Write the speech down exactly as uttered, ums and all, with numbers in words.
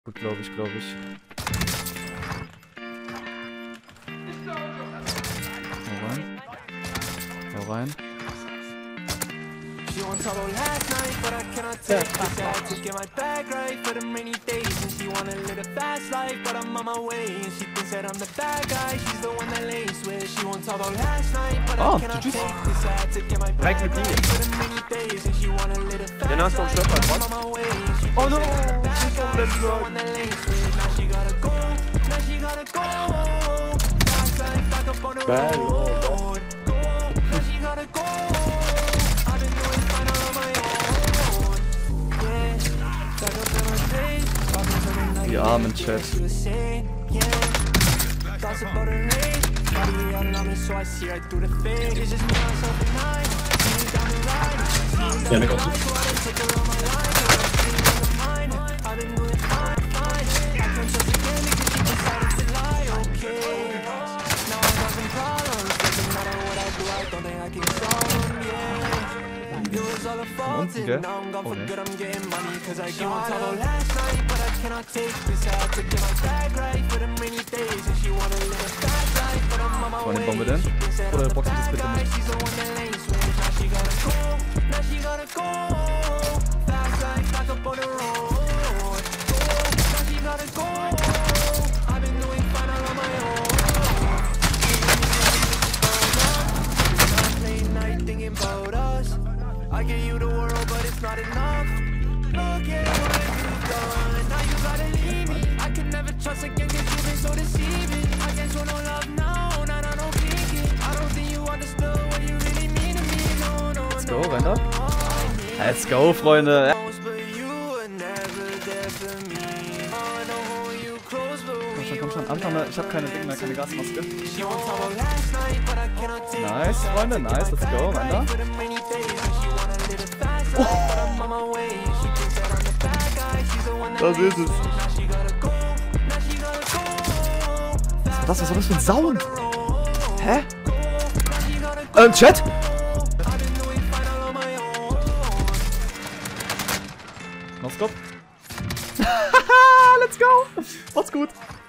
Gut, glaube ich, glaube ich. Hau rein. Hau rein. She wants all the last night, but I cannot take this out to get my bag right for the rainy days. And she wanna live a fast life, but I'm on my way. And she thinks that I'm the bad guy, she's the one that lays with. She wants all the last night, but I cannot take this out to get my bag right for the rainy days. And she wanna live a fast life, but I'm on my way. And she thinks that I'm the bad guy, she's the one that lays with. Now she gotta go, now she gotta go. Fast life back up on the road. Go, now she gotta go. Die armen Chat. Ja, mir kommt unten, gell? Oh, ne. War eine Bombe denn? Oder boxt das bitte nicht? I give you the world, but it's not enough. Look at what you've done. Now you gotta leave me. I can never trust again, cause you've been so deceiving. I can't show no love now, not I don't think it. I don't think you understood what you really mean to me. No, no, Let's go, Render. Let's go, Freunde. Komm schon, komm schon. Anfang, ich hab keine Dinge mehr, keine Gasmaske. Nice, Freunde, nice. Let's go, Render. Oh. Das ist es. Was war das? Was war das für ein Sound? Hä? Ähm, Chat? No scope. Let's go. Macht's gut.